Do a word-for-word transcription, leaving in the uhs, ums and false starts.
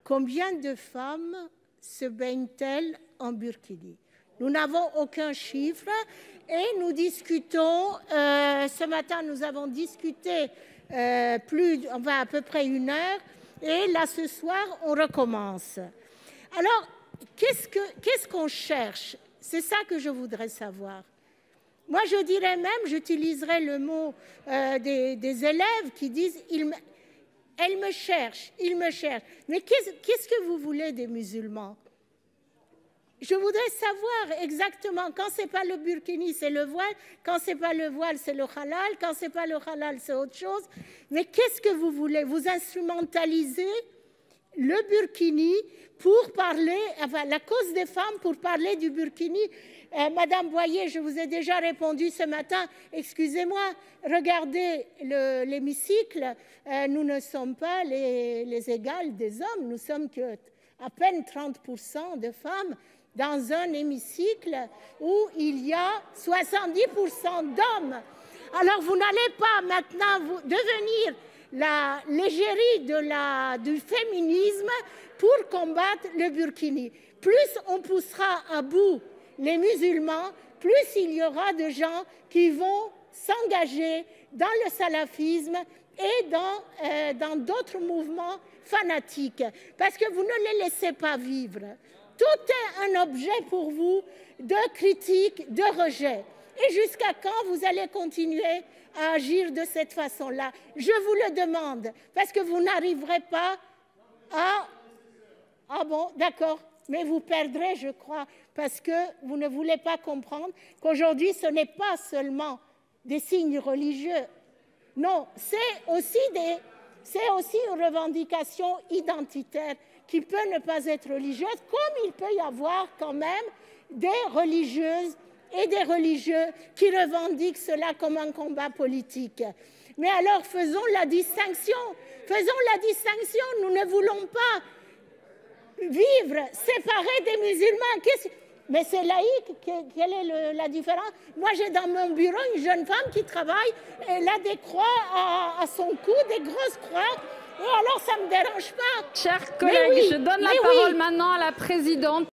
Combien de femmes se baignent-elles en burkini? Nous n'avons aucun chiffre et nous discutons, euh, ce matin nous avons discuté euh, plus, enfin, à peu près une heure, et là ce soir on recommence. Alors, qu'est-ce que, qu'est-ce qu'on cherche? C'est ça que je voudrais savoir. Moi je dirais même, j'utiliserais le mot euh, des, des élèves qui disent ils me, elle me cherche, il me cherche. Mais qu'est-ce, qu'est-ce que vous voulez des musulmans? Je voudrais savoir exactement, quand ce n'est pas le burkini, c'est le voile, quand ce n'est pas le voile, c'est le halal, quand ce n'est pas le halal, c'est autre chose. Mais qu'est-ce que vous voulez? Vous instrumentalisez le burkini pour parler, enfin la cause des femmes pour parler du burkini. Euh, Madame Boyer, je vous ai déjà répondu ce matin, excusez-moi, regardez le, l'hémicycle, euh, nous ne sommes pas les, les égales des hommes, nous sommes que à peine trente pour cent de femmes dans un hémicycle où il y a soixante-dix pour cent d'hommes. Alors vous n'allez pas maintenant vous devenir la, l'égérie de la, du féminisme pour combattre le burkini. Plus on poussera à bout les musulmans, plus il y aura de gens qui vont s'engager dans le salafisme et dans, euh, dans d'autres mouvements fanatiques, parce que vous ne les laissez pas vivre. Tout est un objet pour vous de critique, de rejet. Et jusqu'à quand vous allez continuer à agir de cette façon-là? Je vous le demande, parce que vous n'arriverez pas à... Ah bon, d'accord, mais vous perdrez, je crois, parce que vous ne voulez pas comprendre qu'aujourd'hui, ce n'est pas seulement des signes religieux. Non, c'est aussi, des, c'est aussi une revendication identitaire qui peut ne pas être religieuse, comme il peut y avoir quand même des religieuses et des religieux qui revendiquent cela comme un combat politique. Mais alors faisons la distinction, faisons la distinction, nous ne voulons pas vivre séparés des musulmans. Qu'est-ce... Mais c'est laïque, quelle est le, la différence? Moi j'ai dans mon bureau une jeune femme qui travaille, elle a des croix à, à son cou, des grosses croix. Et alors, ça ne me dérange pas. Chers collègues, oui, je donne la oui. parole maintenant à la présidente.